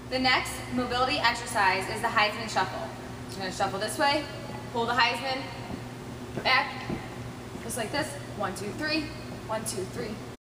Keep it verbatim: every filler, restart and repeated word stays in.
The next mobility exercise is the Heisman Shuffle. So you're going to shuffle this way, pull the Heisman back, just like this. One, two, three. One, two, three.